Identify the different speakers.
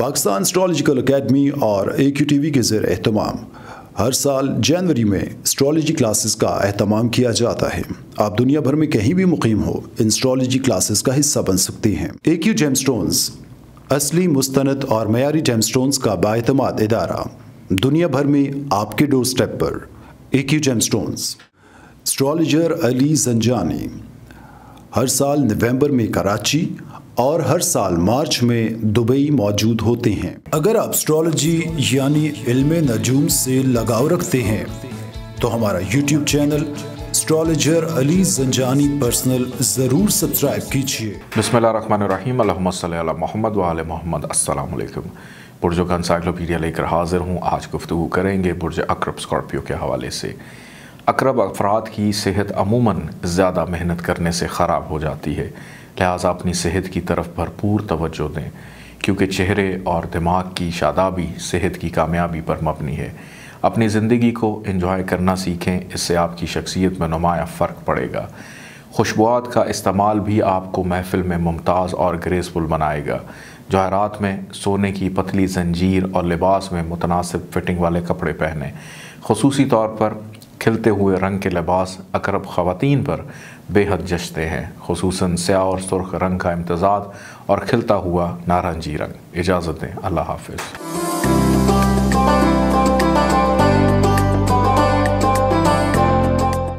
Speaker 1: Pakistan astrological academy और AQ TV के ज़ेर एहतमाम हर साल जनवरी में एस्ट्रोलॉजी क्लासेस का एहतमाम किया जाता है। आप दुनिया भर में कहीं भी मुकीम हो, इन एस्ट्रोलॉजी क्लासेस का हिस्सा बन सकते हैं। AQ जेमस्टोन्स असली, मुस्तनद और मयारी जेमस्टोन्स का बाएतमाद इदारा, दुनिया भर में आपके डोर स्टेप पर। AQ gemstones. Astrologer Ali Zanjani हर साल नवंबर में कराची और हर साल मार्च में दुबई मौजूद होते हैं। अगर आप एस्ट्रोलॉजी यानी इल्मे नजूम से लगाव रखते हैं तो हमारा YouTube channel astrologer Ali Zanjani personal ज़रूर सब्सक्राइब कीजिए।
Speaker 2: बिस्मिल्लाहिर्रहमानिर्रहीम, अल्लाहुम्मा सल्ली अला मोहम्मद व आले मोहम्मद। अस्सलाम वालेकुम। बुर्जों का एनसाइक्लोपीडिया लेकर हाजिर हूँ। आज गुफ्तगू करेंगे बुर्ज अकरब स्कॉर्पियो के हवाले से। अकरब अफराद की सेहत अमूमन ज़्यादा मेहनत करने से ख़राब हो जाती है, लिहाजा अपनी सेहत की तरफ भरपूर तवज्जो दें, क्योंकि चेहरे और दिमाग की शादाबी सेहत की कामयाबी पर मबनी है। अपनी ज़िंदगी को एंजॉय करना सीखें, इससे आपकी शख्सियत में नुमाया फ़र्क पड़ेगा। खुशबुआत का इस्तेमाल भी आपको महफ़िल में मुमताज़ और ग्रेसफुल बनाएगा। जवाहरात में सोने की पतली जंजीर और लिबास में मुतनासिब फिटिंग वाले कपड़े पहनें। ख़ुसूसी तौर पर खिलते हुए रंग के लिबास अकरब ख़वातीन पर बेहद जचते हैं, ख़ुसूसन स्याह और सुर्ख रंग का इम्तज़ाज और खिलता हुआ नारंगी रंग। इजाज़त दें, अल्लाह हाफ़िज़।